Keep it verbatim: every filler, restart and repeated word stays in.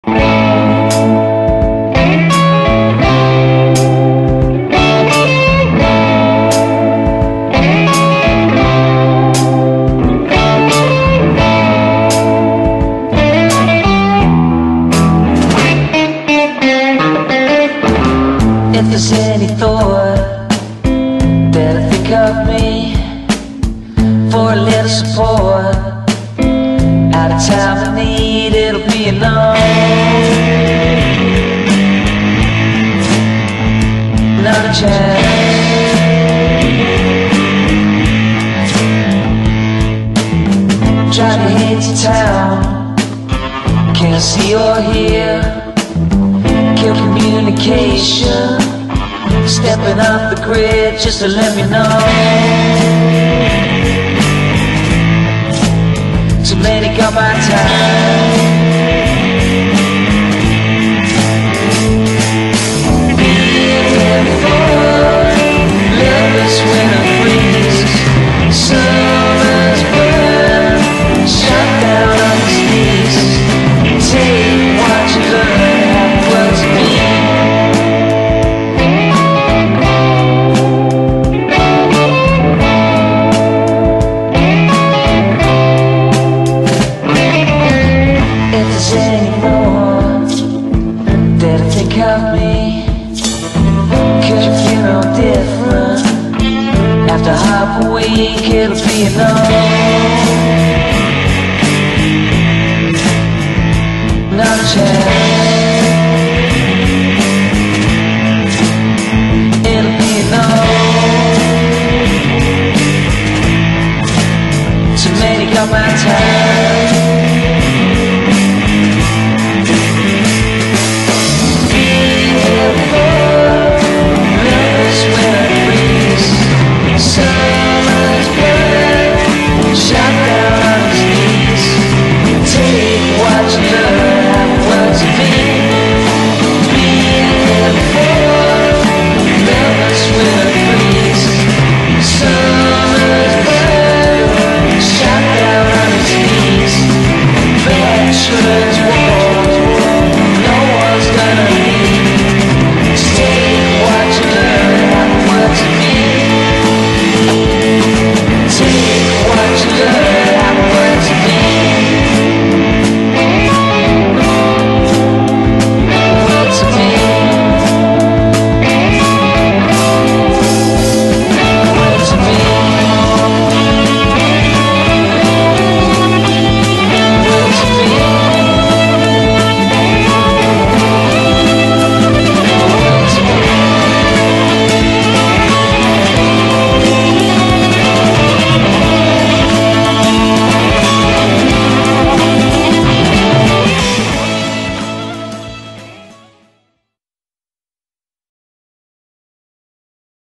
If there's any thought that I think of me for a little support at a time of need, it'll be enough. Not a chance. Driving into town, can't see or hear, kill communication, stepping off the grid just to let me know. Too many got my time. Being here before, lovers winter freeze, summer's burn, shut down on the knees. Take what you learn, what's me. Anymore that I think of me, could you feel no different? After half a week it'll be enough. Not a chance.